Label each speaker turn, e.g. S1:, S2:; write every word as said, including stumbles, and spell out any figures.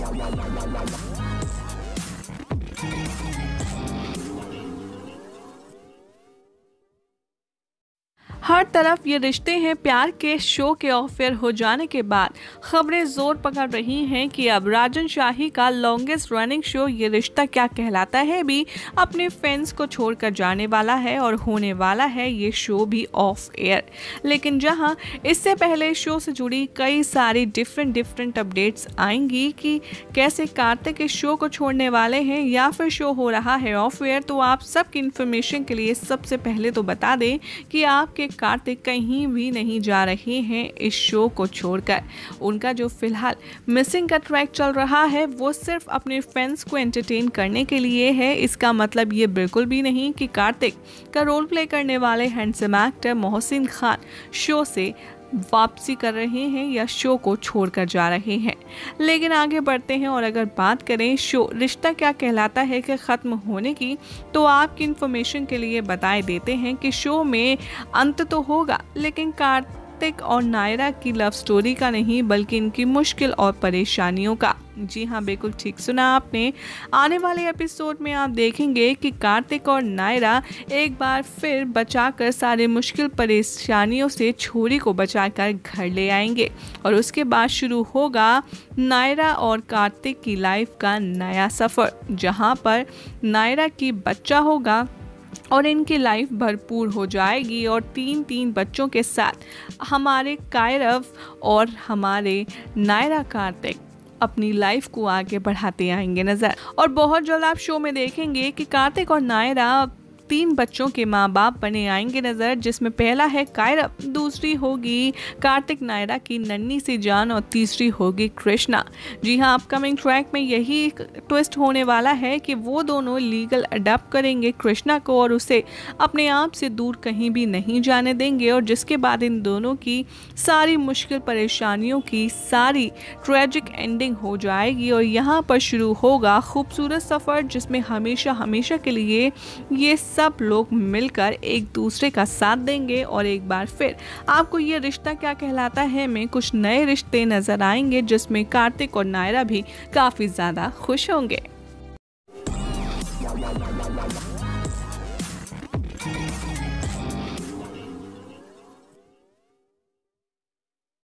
S1: हर तरफ ये रिश्ते हैं प्यार के शो के ऑफ एयर हो जाने के बाद खबरें जोर पकड़ रही हैं कि अब राजन शाही का लॉन्गेस्ट रनिंग शो ये रिश्ता क्या कहलाता है भी अपने फैंस को छोड़कर जाने वाला है और होने वाला है ये शो भी ऑफ एयर। लेकिन जहां इससे पहले शो से जुड़ी कई सारी डिफरेंट डिफरेंट अपडेट्स आएंगी कि कैसे कार्तिक इस शो को छोड़ने वाले हैं या फिर शो हो रहा है ऑफ एयर, तो आप सबकी इन्फॉर्मेशन के लिए सबसे पहले तो बता दें कि आपके कार्तिक कहीं भी नहीं जा रहे हैं इस शो को छोड़कर। उनका जो फिलहाल मिसिंग का ट्रैक चल रहा है वो सिर्फ अपने फैंस को एंटरटेन करने के लिए है। इसका मतलब ये बिल्कुल भी नहीं कि कार्तिक का रोल प्ले करने वाले handsome actor Mohsin Khan show से वापसी कर रहे हैं या शो को छोड़कर जा रहे हैं। लेकिन आगे बढ़ते हैं और अगर बात करें शो रिश्ता क्या कहलाता है के ख़त्म होने की, तो आपकी इन्फॉर्मेशन के लिए बताए देते हैं कि शो में अंत तो होगा लेकिन कार्तिक और नायरा की लव स्टोरी का नहीं बल्कि इनकी मुश्किल और परेशानियों का। जी हाँ, बिल्कुल ठीक सुना आपने। आने वाले एपिसोड में आप देखेंगे कि कार्तिक और नायरा एक बार फिर बचाकर सारे मुश्किल परेशानियों से छोरी को बचाकर घर ले आएंगे और उसके बाद शुरू होगा नायरा और कार्तिक की लाइफ का नया सफ़र, जहाँ पर नायरा की बच्चा होगा और इनकी लाइफ भरपूर हो जाएगी और तीन तीन बच्चों के साथ हमारे कायरव और हमारे नायरा कार्तिक अपनी लाइफ को आगे बढ़ाते आएंगे नजर। और बहुत जल्द आप शो में देखेंगे कि कार्तिक और नायरा तीन बच्चों के माँ बाप बने आएंगे नजर, जिसमें पहला है कायरव, दूसरी होगी कार्तिक नायरा की नन्ही सी जान और तीसरी होगी कृष्णा। जी हाँ, अपकमिंग ट्रैक में यही ट्विस्ट होने वाला है कि वो दोनों लीगल अडॉप्ट करेंगे कृष्णा को और उसे अपने आप से दूर कहीं भी नहीं जाने देंगे, और जिसके बाद इन दोनों की सारी मुश्किल परेशानियों की सारी ट्रेजिक एंडिंग हो जाएगी और यहाँ पर शुरू होगा खूबसूरत सफ़र जिसमें हमेशा हमेशा के लिए ये सब लोग मिलकर एक दूसरे का साथ देंगे और एक बार फिर आपको ये रिश्ता क्या कहलाता है में कुछ नए रिश्ते नजर आएंगे जिसमें कार्तिक और नायरा भी काफी ज्यादा खुश होंगे।